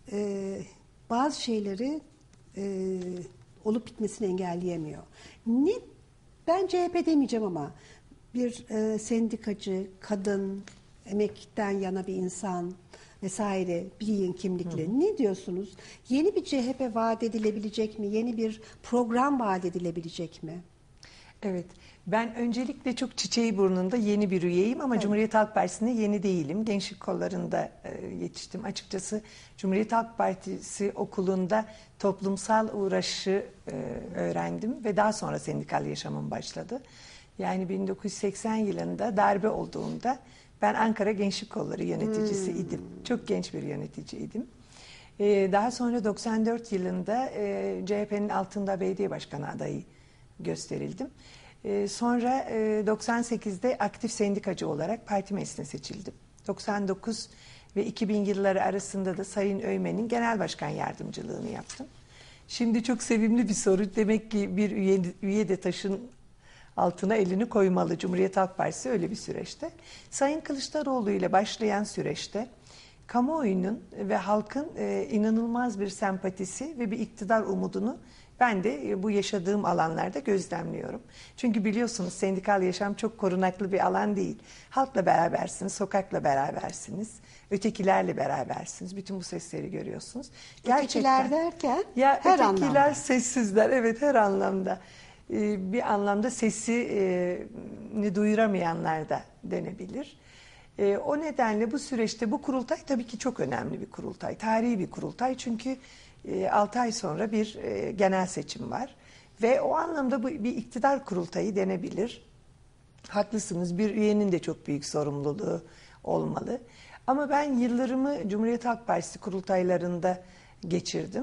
[SPEAKER 1] bazı şeyleri olup bitmesini engelleyemiyor. Ben CHP demeyeceğim ama bir sendikacı, kadın, emekten yana bir insan vesaire bir yığın kimlikle ne diyorsunuz? Yeni bir CHP vaat edilebilecek mi? Yeni bir program vaat edilebilecek mi?
[SPEAKER 2] Evet, ben öncelikle çok çiçeği burnunda yeni bir üyeyim ama evet. Cumhuriyet Halk Partisi'ne yeni değilim. Gençlik kollarında yetiştim. Açıkçası Cumhuriyet Halk Partisi okulunda toplumsal uğraşı öğrendim ve daha sonra sendikal yaşamım başladı. Yani 1980 yılında darbe olduğunda ben Ankara Gençlik Kolları yöneticisiydim. Çok genç bir yöneticiydim. Daha sonra 94 yılında CHP'nin altında belediye başkanı adayı gösterildim. Sonra 98'de aktif sendikacı olarak parti meclisine seçildim. 99 ve 2000 yılları arasında da Sayın Öymen'in genel başkan yardımcılığını yaptım. Şimdi çok sevimli bir soru. Demek ki bir üye de taşın altına elini koymalı. Cumhuriyet Halk Partisi öyle bir süreçte. Sayın Kılıçdaroğlu ile başlayan süreçte kamuoyunun ve halkın inanılmaz bir sempatisi ve bir iktidar umudunu ben de bu yaşadığım alanlarda gözlemliyorum. Çünkü biliyorsunuz sendikal yaşam çok korunaklı bir alan değil. Halkla berabersiniz, sokakla berabersiniz, ötekilerle berabersiniz. Bütün bu sesleri görüyorsunuz.
[SPEAKER 1] Ötekiler derken
[SPEAKER 2] ya
[SPEAKER 1] her
[SPEAKER 2] ötekiler
[SPEAKER 1] anlamda.
[SPEAKER 2] Sessizler, evet her anlamda. Bir anlamda sesini duyuramayanlar da denebilir. O nedenle bu süreçte bu kurultay tabii ki çok önemli bir kurultay. Tarihi bir kurultay çünkü 6 ay sonra bir genel seçim var. Ve o anlamda bu bir iktidar kurultayı denebilir. Haklısınız, bir üyenin de çok büyük sorumluluğu olmalı. Ama ben yıllarımı Cumhuriyet Halk Partisi kurultaylarında geçirdim.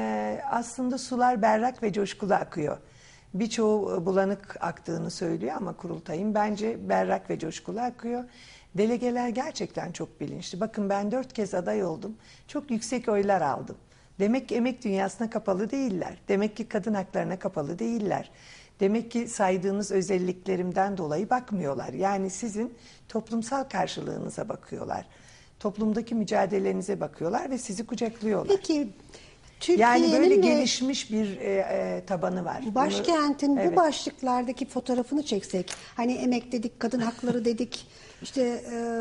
[SPEAKER 2] Aslında sular berrak ve coşkulu akıyor. Birçoğu bulanık aktığını söylüyor ama kurultayın bence berrak ve coşkulu akıyor. Delegeler gerçekten çok bilinçli. Bakın ben 4 kez aday oldum. Çok yüksek oylar aldım. Demek ki emek dünyasına kapalı değiller. Demek ki kadın haklarına kapalı değiller. Demek ki saydığınız özelliklerimden dolayı bakmıyorlar. Yani sizin toplumsal karşılığınıza bakıyorlar. Toplumdaki mücadelenize bakıyorlar ve sizi kucaklıyorlar.
[SPEAKER 1] Peki Türkiye'nin
[SPEAKER 2] yani böyle gelişmiş bir tabanı var.
[SPEAKER 1] Başkentin
[SPEAKER 2] Evet.
[SPEAKER 1] bu başlıklardaki fotoğrafını çeksek, hani emek dedik, kadın hakları dedik, işte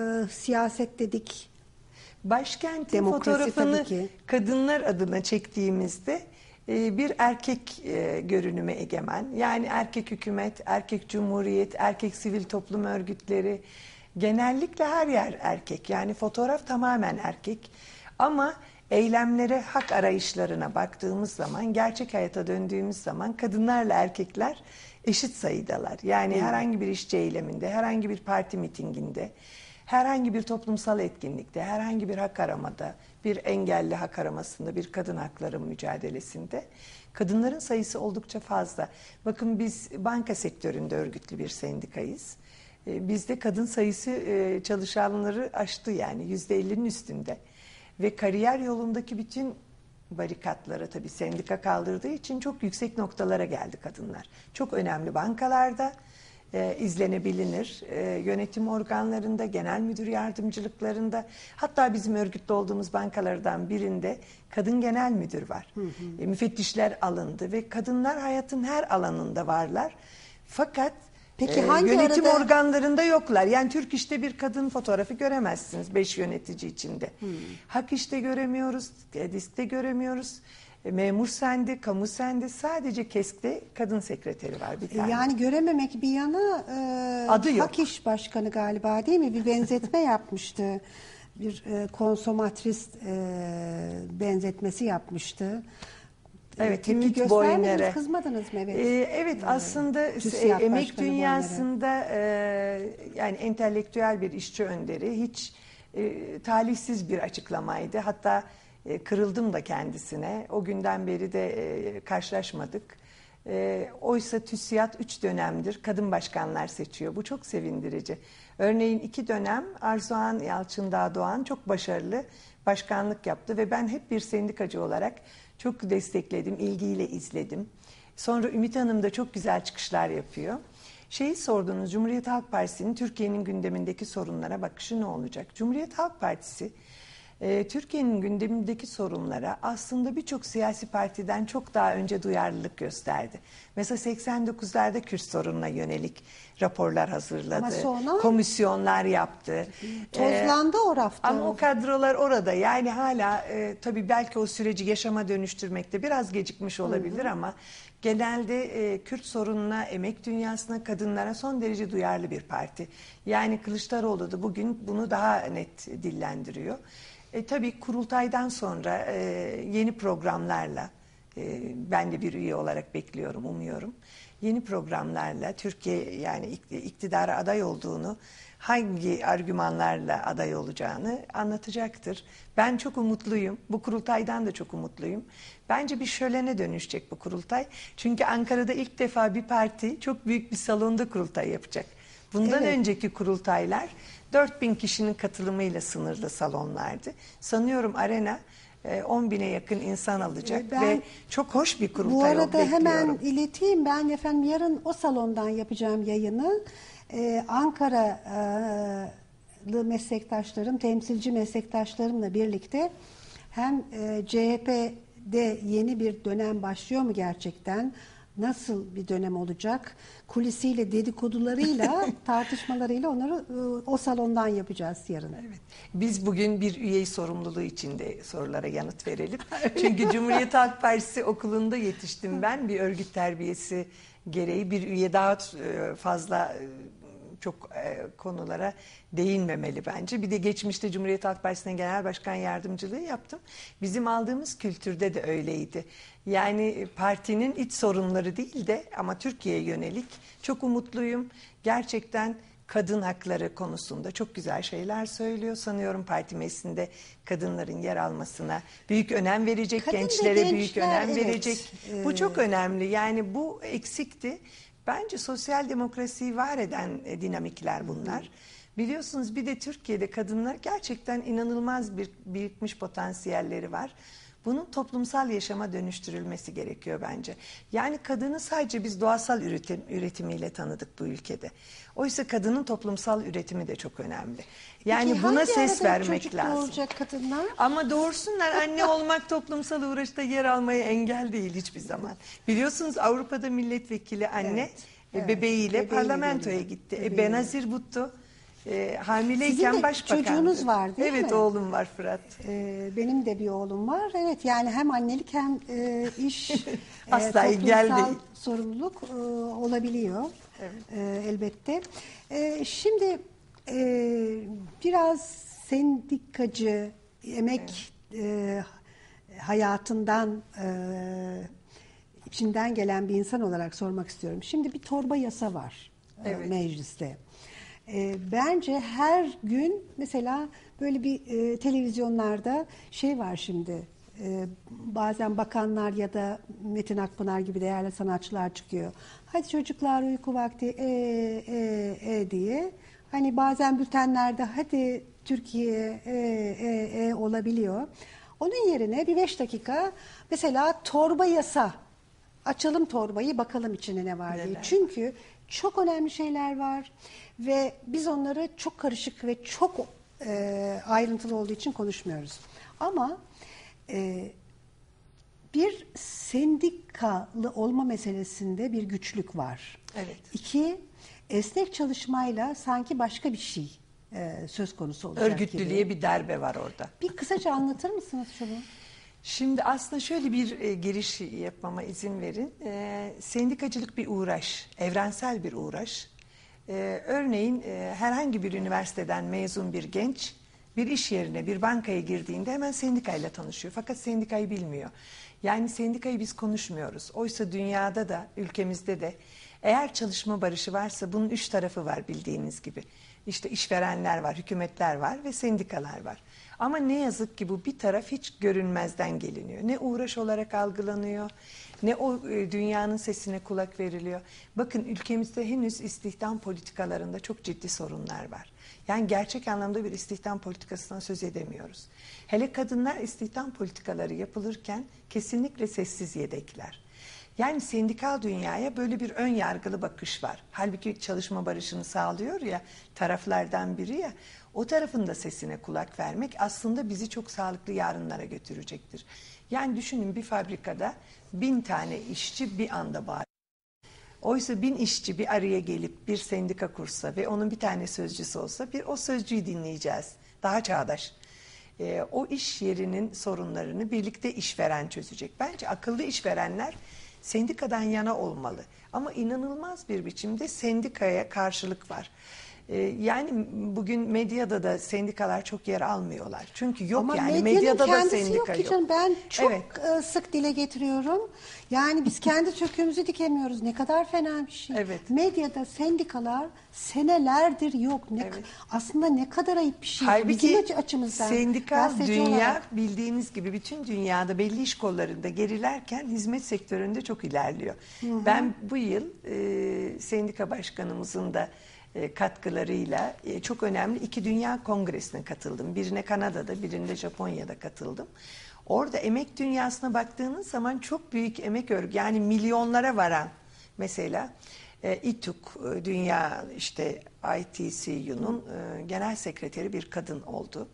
[SPEAKER 1] siyaset dedik.
[SPEAKER 2] Başkentin
[SPEAKER 1] Demokrasi
[SPEAKER 2] fotoğrafını
[SPEAKER 1] tabii ki.
[SPEAKER 2] kadınlar adına çektiğimizde bir erkek görünümü egemen. Yani erkek hükümet, erkek cumhuriyet, erkek sivil toplum örgütleri, genellikle her yer erkek. Yani fotoğraf tamamen erkek. Ama eylemlere, hak arayışlarına baktığımız zaman, gerçek hayata döndüğümüz zaman kadınlarla erkekler eşit sayıdalar. Yani herhangi bir işçi eyleminde, herhangi bir parti mitinginde, herhangi bir toplumsal etkinlikte, herhangi bir hak aramada, bir engelli hak aramasında, bir kadın hakları mücadelesinde kadınların sayısı oldukça fazla. Bakın biz banka sektöründe örgütlü bir sendikayız. Bizde kadın sayısı çalışanları aştı yani %50'nin üstünde. Ve kariyer yolundaki bütün barikatlara tabii sendika kaldırdığı için çok yüksek noktalara geldi kadınlar. Çok önemli bankalarda izlenebilir, yönetim organlarında, genel müdür yardımcılıklarında, hatta bizim örgütlü olduğumuz bankalardan birinde kadın genel müdür var. Müfettişler alındı ve kadınlar hayatın her alanında varlar. Fakat
[SPEAKER 1] Peki hangi
[SPEAKER 2] yönetim
[SPEAKER 1] arada...
[SPEAKER 2] organlarında yoklar. Yani Türk İş'te bir kadın fotoğrafı göremezsiniz 5 yönetici içinde. Hak İş'te göremiyoruz, DİSK'te göremiyoruz. Memur Sen'de, Kamu Sen'de, sadece KESK'te kadın sekreteri var bir tane.
[SPEAKER 1] Yani görememek bir yana
[SPEAKER 2] Adı yok.
[SPEAKER 1] Hak İş Başkanı galiba değil mi? Bir benzetme yapmıştı. Bir konsomatris benzetmesi yapmıştı.
[SPEAKER 2] Evet,
[SPEAKER 1] tepki
[SPEAKER 2] Ümit
[SPEAKER 1] göstermediniz,
[SPEAKER 2] Boyner'e.
[SPEAKER 1] kızmadınız mı? Evet.
[SPEAKER 2] Evet, aslında
[SPEAKER 1] TÜSİAD
[SPEAKER 2] emek
[SPEAKER 1] Başkanı
[SPEAKER 2] dünyasında yani entelektüel bir işçi önderi, hiç talihsiz bir açıklamaydı. Hatta kırıldım da kendisine. O günden beri de karşılaşmadık. Oysa TÜSİAD 3 dönemdir kadın başkanlar seçiyor. Bu çok sevindirici. Örneğin 2 dönem Arzuhan Yalçın Dağdoğan çok başarılı başkanlık yaptı ve ben hep bir sendikacı olarak çok destekledim, ilgiyle izledim. Sonra Ümit Hanım da çok güzel çıkışlar yapıyor. Şeyi sordunuz, Cumhuriyet Halk Partisi'nin Türkiye'nin gündemindeki sorunlara bakışı ne olacak? Cumhuriyet Halk Partisi Türkiye'nin gündemindeki sorunlara aslında birçok siyasi partiden çok daha önce duyarlılık gösterdi. Mesela 89'larda Kürt sorununa yönelik raporlar hazırladı,
[SPEAKER 1] Ama sonra
[SPEAKER 2] komisyonlar yaptı.
[SPEAKER 1] tozlandı o rafta.
[SPEAKER 2] Ama o kadrolar orada, yani hala tabii belki o süreci yaşama dönüştürmekte biraz gecikmiş olabilir ama genelde Kürt sorununa, emek dünyasına, kadınlara son derece duyarlı bir parti. Yani Kılıçdaroğlu da bugün bunu daha net dillendiriyor. Tabii kurultaydan sonra yeni programlarla, ben de bir üye olarak bekliyorum, umuyorum. Yeni programlarla Türkiye, yani iktidara aday olduğunu, hangi argümanlarla aday olacağını anlatacaktır. Ben çok umutluyum. Bu kurultaydan da çok umutluyum. Bence bir şölene dönüşecek bu kurultay. Çünkü Ankara'da ilk defa bir parti çok büyük bir salonda kurultay yapacak. Bundan önceki kurultaylar 4000 kişinin katılımıyla sınırlı salonlardı. Sanıyorum Arena 10.000'e yakın insan alacak ve çok hoş bir kurultay
[SPEAKER 1] Bu arada
[SPEAKER 2] bekliyorum.
[SPEAKER 1] hemen ileteyim, ben efendim yarın o salondan yapacağım yayını. Ankaralı meslektaşlarım, temsilci meslektaşlarımla birlikte hem CHP'de yeni bir dönem başlıyor mu gerçekten? Nasıl bir dönem olacak? Kulisiyle, dedikodularıyla, tartışmalarıyla onları o salondan yapacağız yarın.
[SPEAKER 2] Evet. Biz bugün bir üye sorumluluğu içinde sorulara yanıt verelim. Çünkü Cumhuriyet Halk Partisi okulunda yetiştim ben. Bir örgüt terbiyesi gereği bir üye daha fazla çok konulara değinmemeli bence. Bir de geçmişte Cumhuriyet Halk Partisi'ne genel başkan yardımcılığı yaptım. Bizim aldığımız kültürde de öyleydi. Yani partinin iç sorunları değil de ama Türkiye'ye yönelik çok umutluyum. Gerçekten kadın hakları konusunda çok güzel şeyler söylüyor. Sanıyorum parti meclisinde kadınların yer almasına büyük önem verecek,
[SPEAKER 1] Kadın ve
[SPEAKER 2] gençlere büyük
[SPEAKER 1] gençler,
[SPEAKER 2] önem
[SPEAKER 1] evet.
[SPEAKER 2] verecek. Bu çok önemli. Yani bu eksikti. Bence sosyal demokrasiyi var eden dinamikler bunlar. Biliyorsunuz bir de Türkiye'de kadınlar gerçekten inanılmaz bir birikmiş potansiyelleri var. Bunun toplumsal yaşama dönüştürülmesi gerekiyor bence. Yani kadını sadece biz doğasal üretimiyle tanıdık bu ülkede. Oysa kadının toplumsal üretimi de çok önemli. Yani
[SPEAKER 1] Peki,
[SPEAKER 2] buna
[SPEAKER 1] hangi
[SPEAKER 2] ses
[SPEAKER 1] arada
[SPEAKER 2] vermek
[SPEAKER 1] çocuk
[SPEAKER 2] lazım.
[SPEAKER 1] doğuracak kadınlar?
[SPEAKER 2] Ama doğursunlar, anne olmak toplumsal uğraşta yer almaya engel değil hiçbir zaman. Biliyorsunuz Avrupa'da milletvekili anne bebeğiyle parlamentoya
[SPEAKER 1] geliyor.
[SPEAKER 2] gitti.
[SPEAKER 1] Bebeğiyle.
[SPEAKER 2] Benazir Bhutto hamileyken
[SPEAKER 1] Sizin de
[SPEAKER 2] başbakandı.
[SPEAKER 1] çocuğunuz var değil mi?
[SPEAKER 2] Evet, oğlum var Fırat.
[SPEAKER 1] Benim de bir oğlum var. Evet, yani hem annelik hem iş
[SPEAKER 2] Asla engel
[SPEAKER 1] toplumsal
[SPEAKER 2] değil.
[SPEAKER 1] sorumluluk olabiliyor. Elbette. Şimdi biraz sendikacı, emek hayatından içinden gelen bir insan olarak sormak istiyorum. Şimdi bir torba yasa var mecliste. Bence her gün mesela böyle bir televizyonlarda şey var şimdi, bazen bakanlar ya da Metin Akpınar gibi değerli sanatçılar çıkıyor. Hadi çocuklar uyku vakti diye. Hani bazen bültenlerde hadi Türkiye olabiliyor. Onun yerine bir 5 dakika mesela torba yasa. Açalım torbayı, bakalım içine ne var diye. Çünkü çok önemli şeyler var ve biz onları çok karışık ve çok ayrıntılı olduğu için konuşmuyoruz. Ama bir sendikalı olma meselesinde bir güçlük var.
[SPEAKER 2] Evet.
[SPEAKER 1] 2, esnek çalışmayla sanki başka bir şey söz konusu olacak
[SPEAKER 2] Örgütlülüğe
[SPEAKER 1] gibi.
[SPEAKER 2] bir darbe var orada.
[SPEAKER 1] Bir kısaca anlatır mısınız şunu?
[SPEAKER 2] Şimdi aslında şöyle bir giriş yapmama izin verin. Sendikacılık bir uğraş, evrensel bir uğraş. Örneğin herhangi bir üniversiteden mezun bir genç bir iş yerine, bir bankaya girdiğinde hemen sendikayla tanışıyor. Fakat sendikayı bilmiyor. Yani sendikayı biz konuşmuyoruz. Oysa dünyada da, ülkemizde de eğer çalışma barışı varsa bunun 3 tarafı var bildiğiniz gibi. İşte işverenler var, hükümetler var ve sendikalar var. Ama ne yazık ki bu bir taraf hiç görünmezden geliniyor. Ne uğraş olarak algılanıyor, ne o dünyanın sesine kulak veriliyor. Bakın ülkemizde henüz istihdam politikalarında çok ciddi sorunlar var. Yani gerçek anlamda bir istihdam politikasından söz edemiyoruz. Hele kadınlar istihdam politikaları yapılırken kesinlikle sessiz yedekler. Yani sendikal dünyaya böyle bir ön yargılı bakış var. Halbuki çalışma barışını sağlıyor ya, taraflardan biri ya, o tarafın da sesine kulak vermek aslında bizi çok sağlıklı yarınlara götürecektir. Yani düşünün, bir fabrikada 1000 tane işçi bir anda bağırıyor. Oysa 1000 işçi bir araya gelip bir sendika kursa ve onun bir tane sözcüsü olsa, o sözcüyü dinleyeceğiz. Daha çağdaş. O iş yerinin sorunlarını birlikte işveren çözecek. Bence akıllı işverenler sendikadan yana olmalı. Ama inanılmaz bir biçimde sendikaya karşılık var. Yani bugün medyada da sendikalar çok yer almıyorlar. Çünkü yok,
[SPEAKER 1] ama
[SPEAKER 2] yani
[SPEAKER 1] medyanın
[SPEAKER 2] medyada da
[SPEAKER 1] kendisi
[SPEAKER 2] sendika
[SPEAKER 1] yok ki canım.
[SPEAKER 2] yok.
[SPEAKER 1] Ben çok
[SPEAKER 2] Evet.
[SPEAKER 1] sık dile getiriyorum. Yani biz kendi söküğümüzü dikemiyoruz. Ne kadar fena bir şey.
[SPEAKER 2] Evet.
[SPEAKER 1] Medyada sendikalar senelerdir yok.
[SPEAKER 2] Evet.
[SPEAKER 1] Aslında ne kadar ayıp bir şey.
[SPEAKER 2] Halbuki
[SPEAKER 1] Bizim açımızdan.
[SPEAKER 2] sendikal
[SPEAKER 1] gazeteci
[SPEAKER 2] dünya
[SPEAKER 1] olarak.
[SPEAKER 2] bildiğiniz gibi bütün dünyada belli iş kollarında gerilerken hizmet sektöründe çok ilerliyor. Ben bu yıl sendika başkanımızın da katkılarıyla çok önemli 2 dünya kongresine katıldım. Birine Kanada'da, birinde Japonya'da katıldım. Orada emek dünyasına baktığınız zaman çok büyük emek örgütü, yani milyonlara varan, mesela İTÜK, Dünya işte ITCU'nun genel sekreteri bir kadın oldu.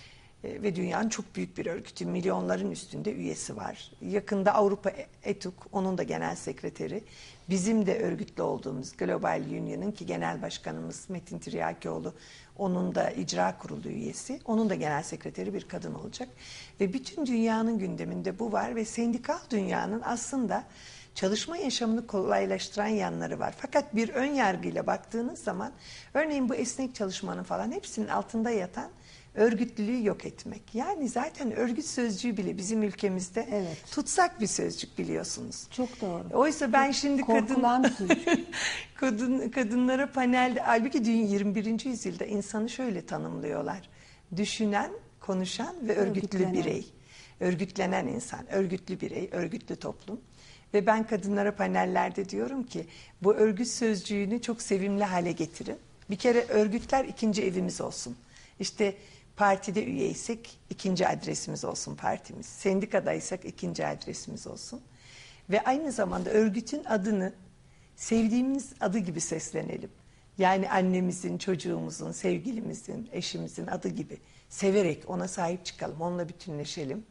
[SPEAKER 2] Ve dünyanın çok büyük bir örgütü, milyonların üstünde üyesi var. Yakında Avrupa ETUK, onun da genel sekreteri. Bizim de örgütlü olduğumuz Global Union'ın, ki genel başkanımız Metin Tiryakioğlu, onun da icra kurulu üyesi. Onun da genel sekreteri bir kadın olacak. Ve bütün dünyanın gündeminde bu var ve sendikal dünyanın aslında çalışma yaşamını kolaylaştıran yanları var. Fakat bir ön yargıyla baktığınız zaman, örneğin bu esnek çalışmanın falan hepsinin altında yatan örgütlülüğü yok etmek. Yani zaten örgüt sözcüğü bile bizim ülkemizde
[SPEAKER 1] Evet.
[SPEAKER 2] tutsak bir sözcük, biliyorsunuz.
[SPEAKER 1] Çok doğru.
[SPEAKER 2] Oysa ben şimdi
[SPEAKER 1] Korkulan bir sözcük.
[SPEAKER 2] kadınlara panelde, halbuki 21. yüzyılda insanı şöyle tanımlıyorlar: düşünen, konuşan ve örgütlü
[SPEAKER 1] Örgütlenen.
[SPEAKER 2] birey. Örgütlenen insan, örgütlü birey, örgütlü toplum. Ve ben kadınlara panellerde diyorum ki, bu örgüt sözcüğünü çok sevimli hale getirin. Bir kere örgütler ikinci evimiz olsun. İşte partide üyeysek ikinci adresimiz olsun partimiz. Sendikadaysak ikinci adresimiz olsun. Ve aynı zamanda örgütün adını sevdiğimiz adı gibi seslenelim. Yani annemizin, çocuğumuzun, sevgilimizin, eşimizin adı gibi severek ona sahip çıkalım, onunla bütünleşelim.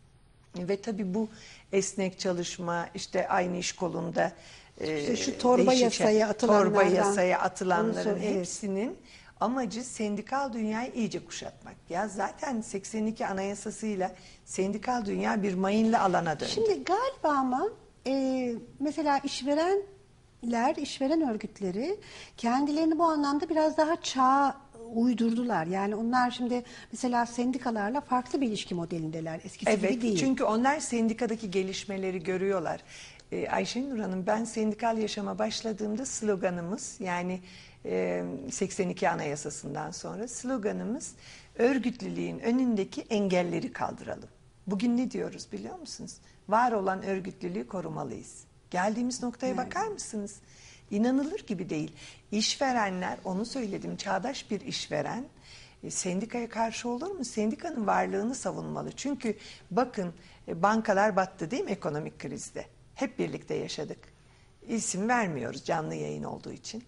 [SPEAKER 2] Ve tabii bu esnek çalışma, işte aynı iş kolunda
[SPEAKER 1] İşte şu torba
[SPEAKER 2] değişik
[SPEAKER 1] yasaya atılanlardan,
[SPEAKER 2] torba yasaya atılanların
[SPEAKER 1] evet.
[SPEAKER 2] hepsinin amacı sendikal dünyayı iyice kuşatmak. Ya zaten 82 Anayasası'yla sendikal dünya bir mayınlı alana döndü.
[SPEAKER 1] Şimdi galiba ama mesela işveren örgütleri kendilerini bu anlamda biraz daha çağa uydurdular. Yani onlar şimdi mesela sendikalarla farklı bir ilişki modelindeler. Eskisi gibi
[SPEAKER 2] Evet,
[SPEAKER 1] değil.
[SPEAKER 2] çünkü onlar sendikadaki gelişmeleri görüyorlar. Ayşenur Hanım, ben sendikal yaşama başladığımda sloganımız, yani 82 Anayasası'ndan sonra sloganımız, örgütlülüğün önündeki engelleri kaldıralım. Bugün ne diyoruz biliyor musunuz? Var olan örgütlülüğü korumalıyız. Geldiğimiz noktaya bakar mısınız? İnanılır gibi değil. İşverenler, onu söyledim, çağdaş bir işveren sendikaya karşı olur mu? Sendikanın varlığını savunmalı. Çünkü bakın, bankalar battı değil mi ekonomik krizde? Hep birlikte yaşadık. İsim vermiyoruz canlı yayın olduğu için.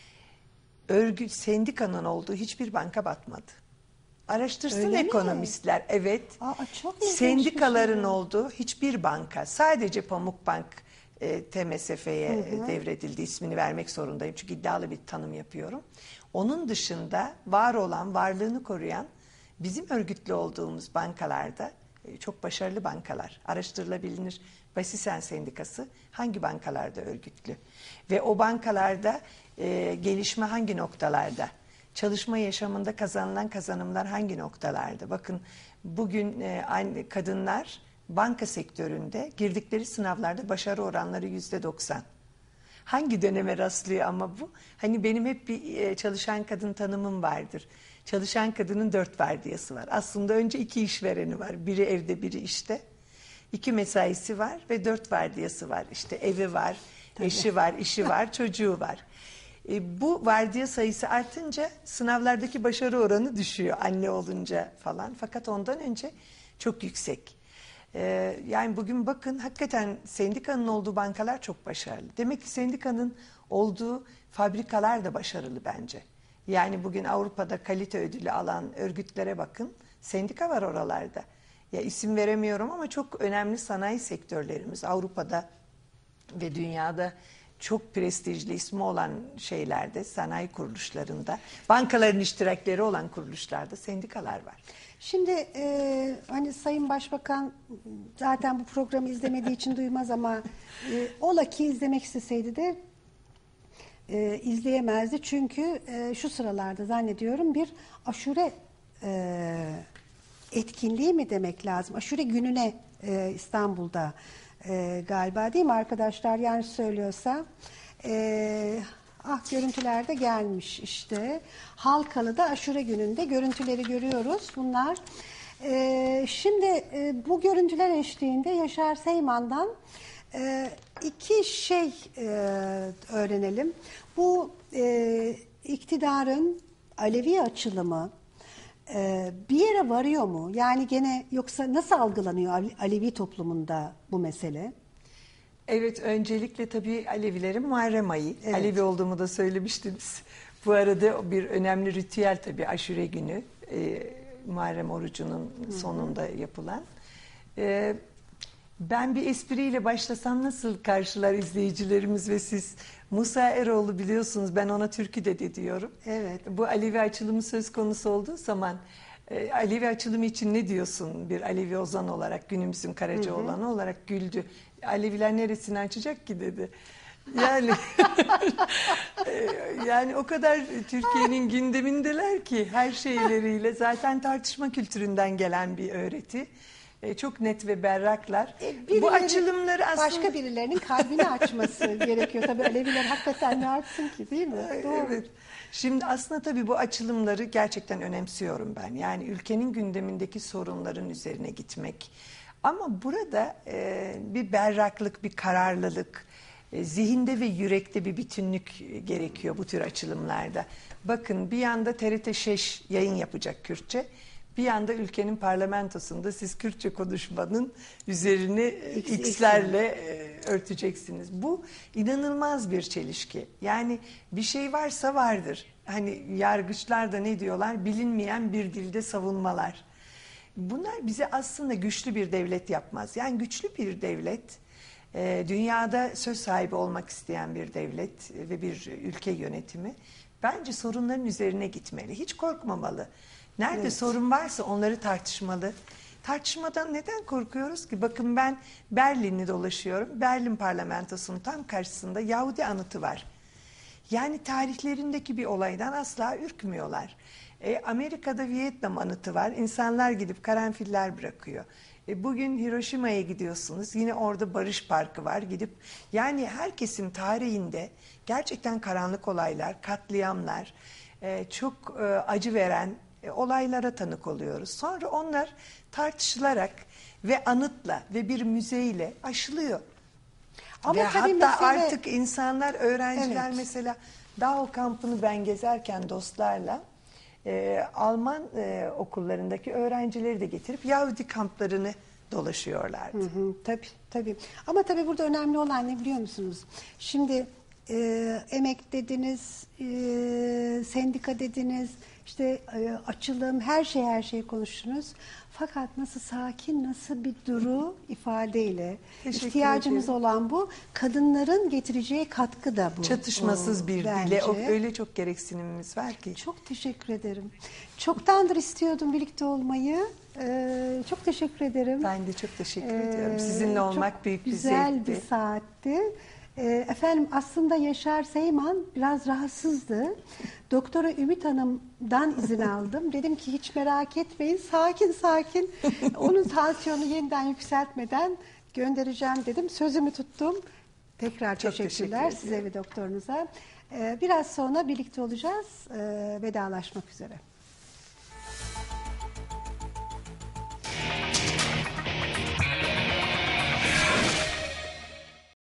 [SPEAKER 2] Sendikanın olduğu hiçbir banka batmadı. Araştırsın
[SPEAKER 1] Öyle mi?
[SPEAKER 2] ekonomistler. Evet.
[SPEAKER 1] Çok ilginç
[SPEAKER 2] Sendikaların
[SPEAKER 1] bir şey.
[SPEAKER 2] olduğu hiçbir banka, sadece Pamukbank TMSF'ye devredildi. İsmini vermek zorundayım çünkü iddialı bir tanım yapıyorum. Onun dışında var olan, varlığını koruyan bizim örgütlü olduğumuz bankalarda çok başarılı bankalar. Araştırılabilir. Basisen Sendikası hangi bankalarda örgütlü? Ve o bankalarda gelişme hangi noktalarda? çalışma yaşamında kazanılan kazanımlar hangi noktalarda? Bakın bugün aynı kadınlar banka sektöründe girdikleri sınavlarda başarı oranları %90. Hangi döneme rastlıyor ama bu? Hani benim hep bir çalışan kadın tanımım vardır. Çalışan kadının 4 vardiyası var. Aslında önce 2 işvereni var. Biri evde, biri işte. 2 mesaisi var ve 4 vardiyası var. İşte evi var, eşi var, işi var, çocuğu var. Bu vardiya sayısı artınca sınavlardaki başarı oranı düşüyor anne olunca falan. Fakat ondan önce çok yüksek. Yani bugün bakın hakikaten sendikanın olduğu bankalar çok başarılı. Demek ki sendikanın olduğu fabrikalar da başarılı bence. Yani bugün Avrupa'da kalite ödülü alan örgütlere bakın. Sendika var oralarda. Ya isim veremiyorum ama çok önemli sanayi sektörlerimiz Avrupa'da ve dünyada çok prestijli ismi olan şeylerde, sanayi kuruluşlarında, bankaların iştirakleri olan kuruluşlarda sendikalar var.
[SPEAKER 1] Şimdi hani Sayın Başbakan zaten bu programı izlemediği için duymaz ama ola ki izlemek isteseydi de izleyemezdi. Çünkü şu sıralarda zannediyorum bir aşure etkinliği mi demek lazım? Aşure gününe İstanbul'da galiba değil mi arkadaşlar? Yani söylüyorsa görüntülerde gelmiş işte. Halkalı'da aşure gününde görüntüleri görüyoruz. Bunlar. Şimdi bu görüntüler eşliğinde Yaşar Seyman'dan iki şey öğrenelim. Bu iktidarın Alevi açılımı bir yere varıyor mu? Yani gene yoksa nasıl algılanıyor Alevi toplumunda bu mesele?
[SPEAKER 2] Evet, öncelikle tabii Alevilerin Muharrem ayı.
[SPEAKER 1] Evet.
[SPEAKER 2] Alevi olduğumu da söylemiştiniz. Bu arada bir önemli ritüel tabii aşure günü. Muharrem orucunun sonunda yapılan. Ben bir espriyle başlasam nasıl karşılar izleyicilerimiz ve siz? Musa Eroğlu biliyorsunuz, ben ona türkü dedi diyorum.
[SPEAKER 1] Evet.
[SPEAKER 2] Bu Alevi açılımı söz konusu olduğu zaman Alevi açılımı için ne diyorsun bir Alevi ozan olarak, günümüzün Karacaoğlan'ı olarak güldü. Aleviler neresini açacak ki dedi. Yani yani o kadar Türkiye'nin gündemindeler ki her şeyleriyle, zaten tartışma kültüründen gelen bir öğreti. Çok net ve berraklar. Bu açılımları aslında...
[SPEAKER 1] Başka birilerinin kalbini açması gerekiyor. Tabii Aleviler hakikaten ne açsın ki, değil mi? Doğru.
[SPEAKER 2] Evet. Şimdi aslında tabii bu açılımları gerçekten önemsiyorum ben. Yani ülkenin gündemindeki sorunların üzerine gitmek. Ama burada bir berraklık, bir kararlılık, zihinde ve yürekte bir bütünlük gerekiyor bu tür açılımlarda. Bakın bir yanda TRT Şeş yayın yapacak Kürtçe. Bir yanda ülkenin parlamentosunda siz Kürtçe konuşmanın üzerini X'lerle örteceksiniz. Bu inanılmaz bir çelişki. Yani bir şey varsa vardır. Hani yargıçlar da ne diyorlar? Bilinmeyen bir dilde savunmalar. Bunlar bize aslında güçlü bir devlet yapmaz. Yani güçlü bir devlet, dünyada söz sahibi olmak isteyen bir devlet ve bir ülke yönetimi bence sorunların üzerine gitmeli. Hiç korkmamalı. Nerede sorun varsa onları tartışmalı. Tartışmadan neden korkuyoruz ki? Bakın ben Berlin'i dolaşıyorum. Berlin parlamentosunun tam karşısında Yahudi anıtı var. Yani tarihlerindeki bir olaydan asla ürkmüyorlar. Amerika'da Vietnam anıtı var. İnsanlar gidip karanfiller bırakıyor. Bugün Hiroşima'ya gidiyorsunuz. Yine orada Barış Parkı var. Gidip yani herkesin tarihinde gerçekten karanlık olaylar, katliamlar, çok acı veren olaylara tanık oluyoruz. Sonra onlar tartışılarak ve anıtla ve bir müzeyle aşılıyor.
[SPEAKER 1] Ama
[SPEAKER 2] ve hatta
[SPEAKER 1] mesele...
[SPEAKER 2] artık insanlar, öğrenciler
[SPEAKER 1] Evet.
[SPEAKER 2] mesela Dachau kampını ben gezerken dostlarla Alman okullarındaki öğrencileri de getirip Yahudi kamplarını dolaşıyorlardı.
[SPEAKER 1] Tabii. Ama tabii burada önemli olan ne biliyor musunuz? Şimdi emek dediniz, sendika dediniz, işte açılım, her şeyi konuştunuz. Fakat nasıl sakin, nasıl bir duru ifadeyle
[SPEAKER 2] Teşekkür
[SPEAKER 1] ihtiyacımız
[SPEAKER 2] ederim.
[SPEAKER 1] olan bu. Kadınların getireceği katkı da bu.
[SPEAKER 2] Çatışmasız bir
[SPEAKER 1] bence.
[SPEAKER 2] dile öyle çok gereksinimimiz var ki.
[SPEAKER 1] Çok teşekkür ederim. Çoktandır istiyordum birlikte olmayı. Çok teşekkür ederim.
[SPEAKER 2] Ben de çok teşekkür ediyorum. Sizinle olmak
[SPEAKER 1] çok
[SPEAKER 2] büyük bir
[SPEAKER 1] güzel
[SPEAKER 2] zevkti.
[SPEAKER 1] bir saatti. Efendim aslında Yaşar Seyman biraz rahatsızdı. Doktora Ümit Hanım'dan izin aldım. Dedim ki hiç merak etmeyin, sakin sakin. Onun tansiyonu yeniden yükseltmeden göndereceğim dedim. Sözümü tuttum. Tekrar
[SPEAKER 2] Çok
[SPEAKER 1] teşekkürler
[SPEAKER 2] teşekkür
[SPEAKER 1] size ve doktorunuza. Biraz sonra birlikte olacağız. Vedalaşmak üzere.